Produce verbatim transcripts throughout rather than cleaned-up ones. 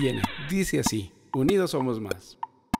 viene, dice así: unidos somos más.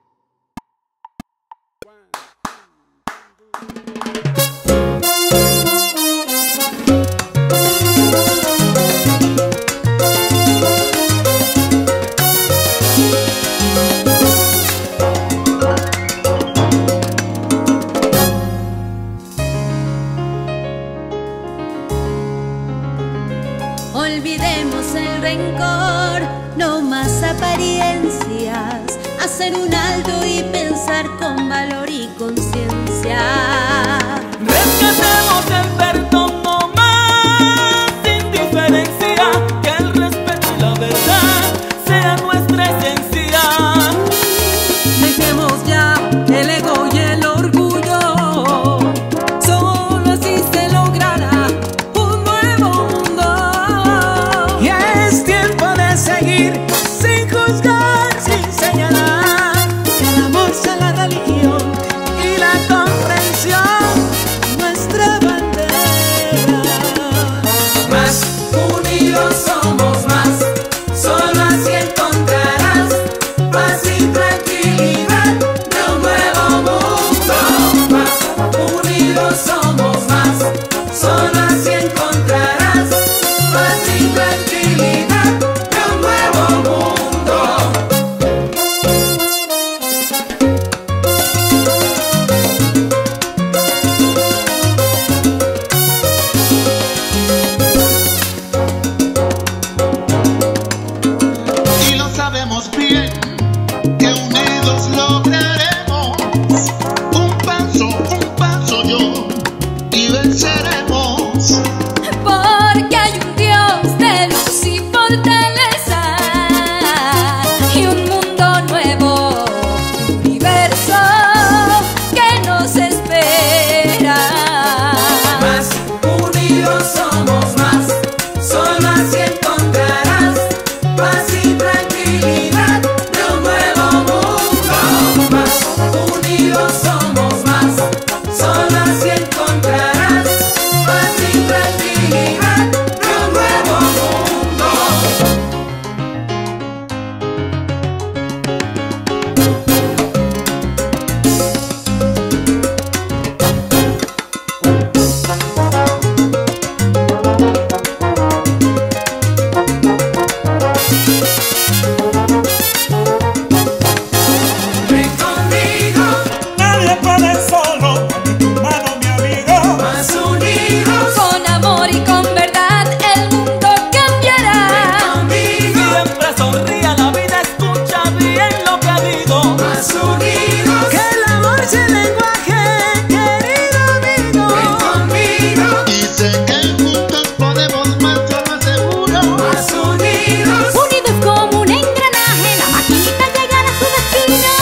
Olvidemos el rencor, no más apariencias, hacer un alto y pensar con valor y conciencia. Rescatemos el perdón, no más indiferencia, que el respeto y la verdad sea nuestra esencia. Dejemos ya el ego y el orgullo, solo así se logrará un nuevo mundo. Y es tiempo de seguir sin juzgar, sin señalar, Que el amor sea la religión y la comprensión nuestra bandera. más unidos somos más, solo así encontrarás paz y tranquilidad de un nuevo mundo. Más unidos somos más, solo así encontrarás paz y tranquilidad de un nuevo mundo. Y lo sabemos bien, que unidos lograremos un paso, un paso yo, y venceremos. Porque hay un Dios de luz y fortaleza y un mundo nuevo, un universo que nos espera. Más unidos somos más, solo así encontrarás paz y tranquilidad de un nuevo mundo. Más unidos somos más, solo así encontrarás paz y tranquilidad de un nuevo mundo. Ven conmigo, Nadie puede solo, dame tu mano, mi amigo. más unidos. Con amor y con verdad el mundo cambiará. Conmigo siempre sonría la vida, escucha bien lo que digo. Más unidos, Que el amor sea el lenguaje, querido amigo. ven conmigo. Y sé que juntos podemos más, yo lo aseguro. Más unidos, Unidos como un engranaje, la maquinita llegará a su destino.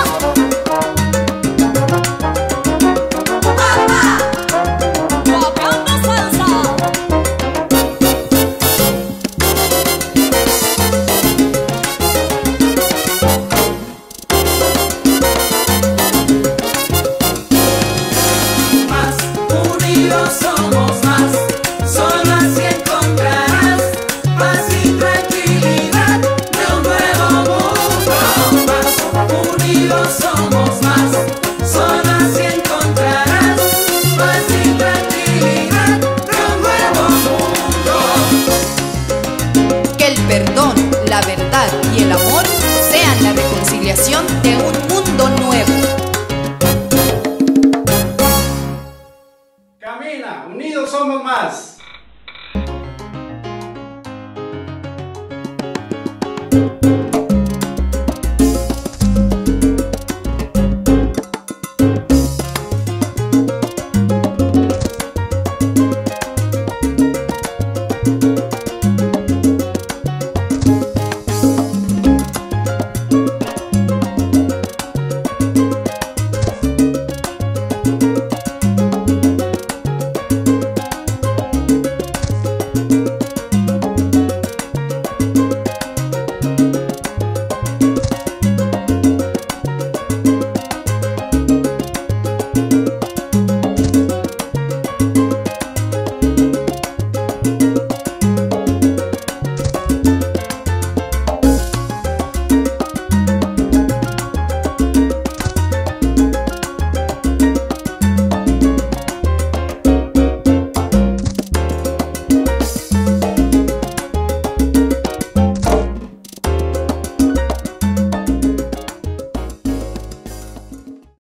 ¡Papá! ¡Tocando salsa! más unidos somos más, solo así encontrarás paz y tranquilidad de un nuevo mundo. Más unidos somos más, solo así encontrarás paz y tranquilidad de un nuevo mundo. Que el perdón, la verdad y el amor sean la reconciliación de un mundo nuevo. Camina, unidos somos más.